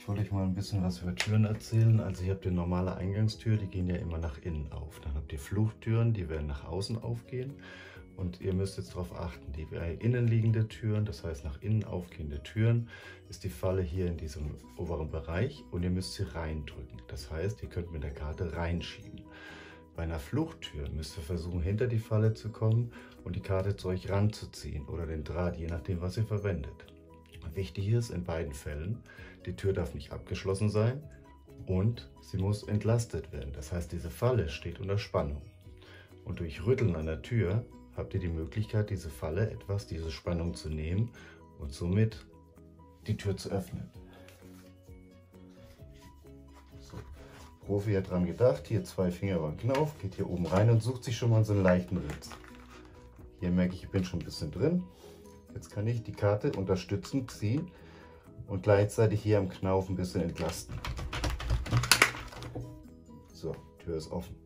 Ich wollte euch mal ein bisschen was über Türen erzählen. Also ihr habt die normale Eingangstür, die gehen ja immer nach innen auf. Dann habt ihr Fluchttüren, die werden nach außen aufgehen. Und ihr müsst jetzt darauf achten, die innenliegende Türen, das heißt nach innen aufgehende Türen, ist die Falle hier in diesem oberen Bereich und ihr müsst sie reindrücken. Das heißt, ihr könnt mit der Karte reinschieben. Bei einer Fluchttür müsst ihr versuchen, hinter die Falle zu kommen und die Karte zu euch ranzuziehen oder den Draht, je nachdem, was ihr verwendet. Wichtig ist in beiden Fällen, die Tür darf nicht abgeschlossen sein und sie muss entlastet werden. Das heißt, diese Falle steht unter Spannung. Und durch Rütteln an der Tür habt ihr die Möglichkeit, diese Falle diese Spannung zu nehmen und somit die Tür zu öffnen. So. Profi hat dran gedacht, hier 2 Finger beim Knauf, geht hier oben rein und sucht sich schon mal so einen leichten Ritz. Hier merke ich, ich bin schon ein bisschen drin. Jetzt kann ich die Karte unterstützend ziehen und gleichzeitig hier am Knauf ein bisschen entlasten. So, Tür ist offen.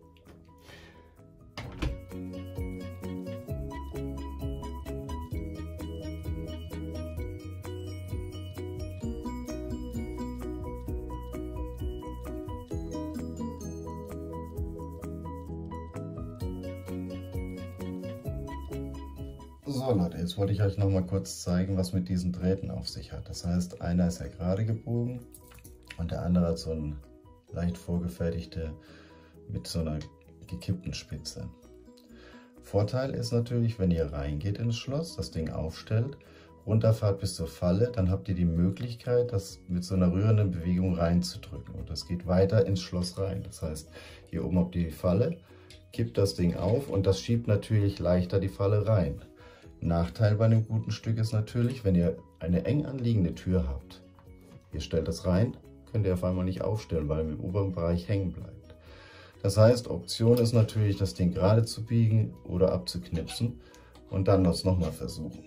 So Leute, jetzt wollte ich euch noch mal kurz zeigen, was mit diesen Drähten auf sich hat. Das heißt, einer ist ja gerade gebogen und der andere hat so ein leicht vorgefertigte mit so einer gekippten Spitze. Vorteil ist natürlich, wenn ihr reingeht ins Schloss, das Ding aufstellt, runterfahrt bis zur Falle, dann habt ihr die Möglichkeit, das mit so einer rührenden Bewegung reinzudrücken. Und das geht weiter ins Schloss rein. Das heißt, hier oben habt ihr die Falle, kippt das Ding auf und das schiebt natürlich leichter die Falle rein. Nachteil bei einem guten Stück ist natürlich, wenn ihr eine eng anliegende Tür habt, ihr stellt das rein, könnt ihr auf einmal nicht aufstellen, weil ihr im oberen Bereich hängen bleibt. Das heißt, Option ist natürlich, das Ding gerade zu biegen oder abzuknipsen und dann das nochmal versuchen.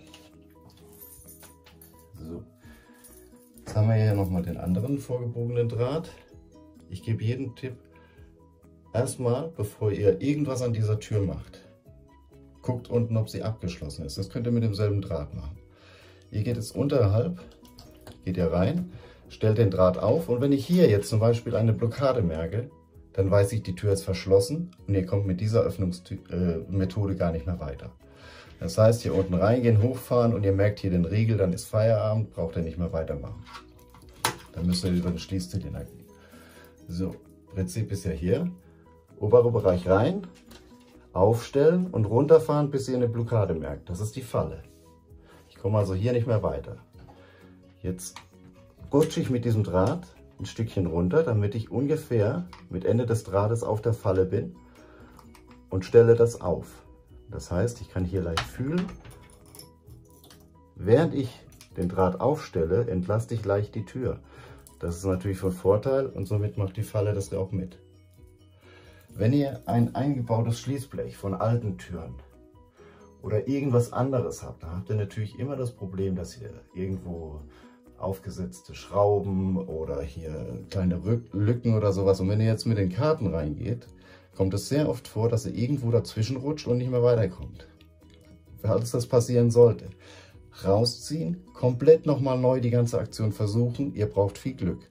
So. Jetzt haben wir hier nochmal den anderen vorgebogenen Draht. Ich gebe jeden Tipp, erstmal, bevor ihr irgendwas an dieser Tür macht, guckt unten, ob sie abgeschlossen ist. Das könnt ihr mit demselben Draht machen. Ihr geht jetzt unterhalb, geht ihr rein, stellt den Draht auf und wenn ich hier jetzt zum Beispiel eine Blockade merke, dann weiß ich, die Tür ist verschlossen und ihr kommt mit dieser Öffnungsmethode gar nicht mehr weiter. Das heißt, hier unten reingehen, hochfahren und ihr merkt hier den Riegel, dann ist Feierabend, braucht ihr nicht mehr weitermachen. Dann müsst ihr über den Schließzylinder gehen. So, Prinzip ist ja hier, oberer Bereich rein, aufstellen und runterfahren, bis ihr eine Blockade merkt. Das ist die Falle. Ich komme also hier nicht mehr weiter. Jetzt rutsche ich mit diesem Draht ein Stückchen runter, damit ich ungefähr mit Ende des Drahtes auf der Falle bin und stelle das auf. Das heißt, ich kann hier leicht fühlen. Während ich den Draht aufstelle, entlaste ich leicht die Tür. Das ist natürlich von Vorteil und somit macht die Falle das auch mit. Wenn ihr ein eingebautes Schließblech von alten Türen oder irgendwas anderes habt, dann habt ihr natürlich immer das Problem, dass ihr irgendwo aufgesetzte Schrauben oder hier kleine Lücken oder sowas. Und wenn ihr jetzt mit den Karten reingeht, kommt es sehr oft vor, dass ihr irgendwo dazwischen rutscht und nicht mehr weiterkommt. Falls das passieren sollte, rausziehen, komplett nochmal neu die ganze Aktion versuchen. Ihr braucht viel Glück.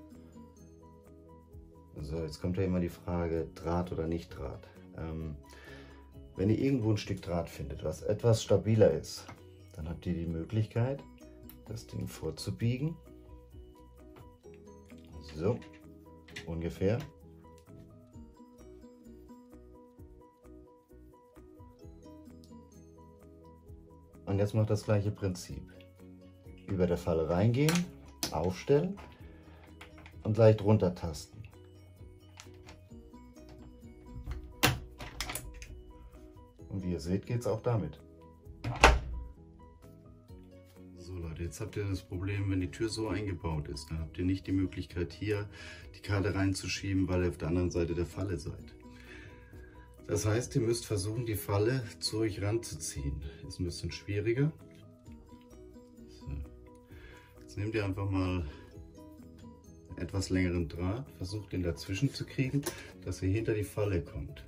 So, jetzt kommt ja immer die Frage, Draht oder nicht Draht. Wenn ihr irgendwo ein Stück Draht findet, was etwas stabiler ist, dann habt ihr die Möglichkeit, das Ding vorzubiegen. So, ungefähr. Und jetzt macht das gleiche Prinzip. Über der Falle reingehen, aufstellen und leicht runtertasten. Und wie ihr seht, geht es auch damit. So Leute, jetzt habt ihr das Problem, wenn die Tür so eingebaut ist, dann habt ihr nicht die Möglichkeit hier die Karte reinzuschieben, weil ihr auf der anderen Seite der Falle seid. Das heißt, ihr müsst versuchen, die Falle zu euch ranzuziehen. Ist ein bisschen schwieriger. So. Jetzt nehmt ihr einfach mal einen etwas längeren Draht, versucht den dazwischen zu kriegen, dass ihr hinter die Falle kommt.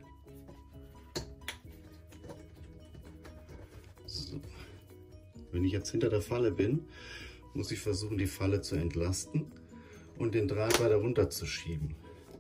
So. Wenn ich jetzt hinter der Falle bin, muss ich versuchen, die Falle zu entlasten und den Draht weiter runterzuschieben.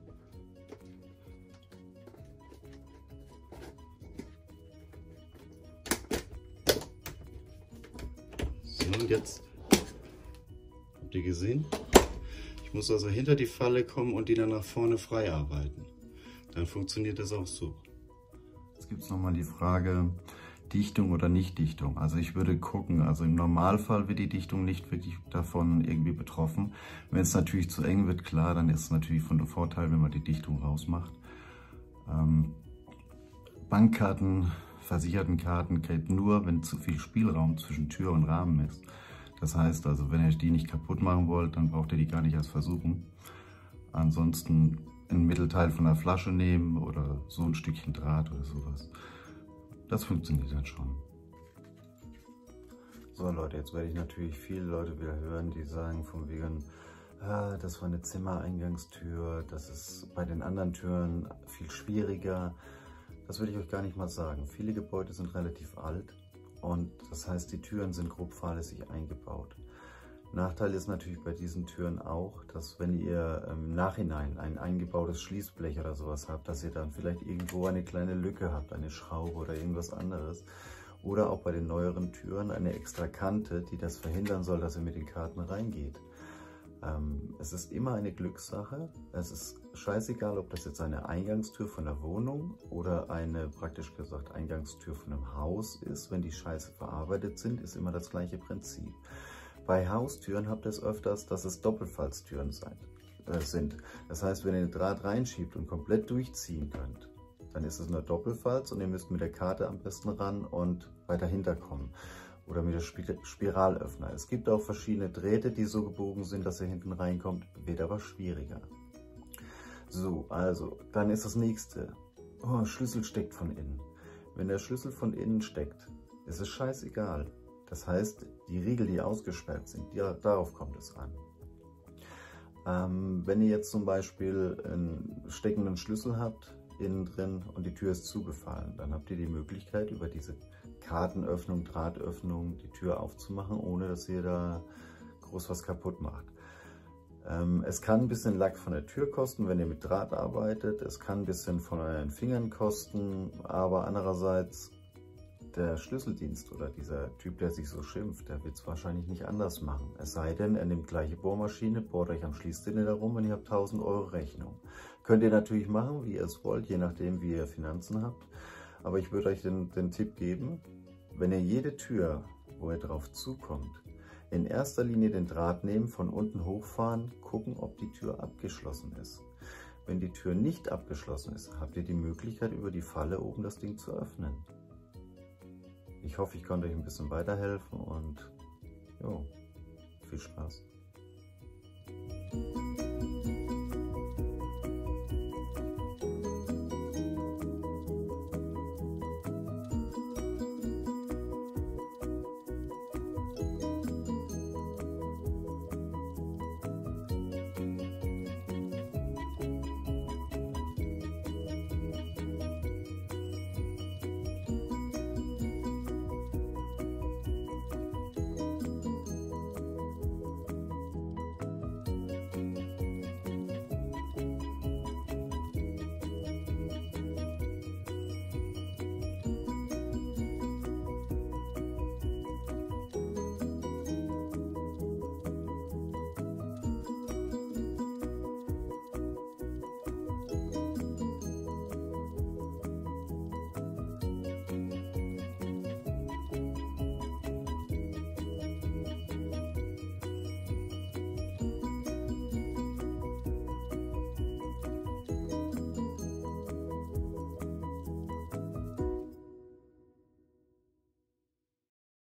So, und jetzt habt ihr gesehen? Ich muss also hinter die Falle kommen und die dann nach vorne frei arbeiten. Dann funktioniert das auch so. Jetzt gibt es nochmal die Frage, Dichtung oder Nicht-Dichtung. Also ich würde gucken, also im Normalfall wird die Dichtung nicht wirklich davon irgendwie betroffen. Wenn es natürlich zu eng wird, klar, dann ist es natürlich von Vorteil, wenn man die Dichtung rausmacht. Bankkarten, Versichertenkarten geht nur, wenn zu viel Spielraum zwischen Tür und Rahmen ist. Das heißt also, wenn ihr die nicht kaputt machen wollt, dann braucht ihr die gar nicht erst versuchen. Ansonsten ein Mittelteil von der Flasche nehmen oder so ein Stückchen Draht oder sowas. Das funktioniert dann schon. So Leute, jetzt werde ich natürlich viele Leute wieder hören, die sagen von wegen, das war eine Zimmereingangstür, das ist bei den anderen Türen viel schwieriger. Das will ich euch gar nicht mal sagen. Viele Gebäude sind relativ alt. Und das heißt, die Türen sind grob fahrlässig eingebaut. Nachteil ist natürlich bei diesen Türen auch, dass wenn ihr im Nachhinein ein eingebautes Schließblech oder sowas habt, dass ihr dann vielleicht irgendwo eine kleine Lücke habt, eine Schraube oder irgendwas anderes. Oder auch bei den neueren Türen eine extra Kante, die das verhindern soll, dass ihr mit den Karten reingeht. Es ist immer eine Glückssache. Es ist scheißegal, ob das jetzt eine Eingangstür von der Wohnung oder eine, praktisch gesagt, Eingangstür von einem Haus ist. Wenn die scheiße verarbeitet sind, ist immer das gleiche Prinzip. Bei Haustüren habt ihr es öfters, dass es Doppelfalztüren sind. Das heißt, wenn ihr den Draht reinschiebt und komplett durchziehen könnt, dann ist es eine Doppelfalz und ihr müsst mit der Karte am besten ran und weiter hinterkommen. Oder mit der Spiralöffner. Es gibt auch verschiedene Drähte, die so gebogen sind, dass ihr hinten reinkommt, wird aber schwieriger. So, also, dann ist das nächste. Oh, Schlüssel steckt von innen. Wenn der Schlüssel von innen steckt, ist es scheißegal. Das heißt, die Riegel, die ausgesperrt sind, ja, darauf kommt es an. Wenn ihr jetzt zum Beispiel einen steckenden Schlüssel habt, innen drin und die Tür ist zugefallen, dann habt ihr die Möglichkeit, über diese Kartenöffnung, Drahtöffnung die Tür aufzumachen, ohne dass ihr da groß was kaputt macht. Es kann ein bisschen Lack von der Tür kosten, wenn ihr mit Draht arbeitet. Es kann ein bisschen von euren Fingern kosten, aber andererseits der Schlüsseldienst oder dieser Typ, der sich so schimpft, der wird es wahrscheinlich nicht anders machen. Es sei denn, er nimmt gleiche Bohrmaschine, bohrt euch am Schließzylinder herum und ihr habt 1000 Euro Rechnung. Könnt ihr natürlich machen, wie ihr es wollt, je nachdem, wie ihr Finanzen habt. Aber ich würde euch den Tipp geben, wenn ihr jede Tür, wo ihr drauf zukommt, in erster Linie den Draht nehmen, von unten hochfahren, gucken, ob die Tür abgeschlossen ist. Wenn die Tür nicht abgeschlossen ist, habt ihr die Möglichkeit, über die Falle oben das Ding zu öffnen. Ich hoffe, ich konnte euch ein bisschen weiterhelfen und jo, viel Spaß.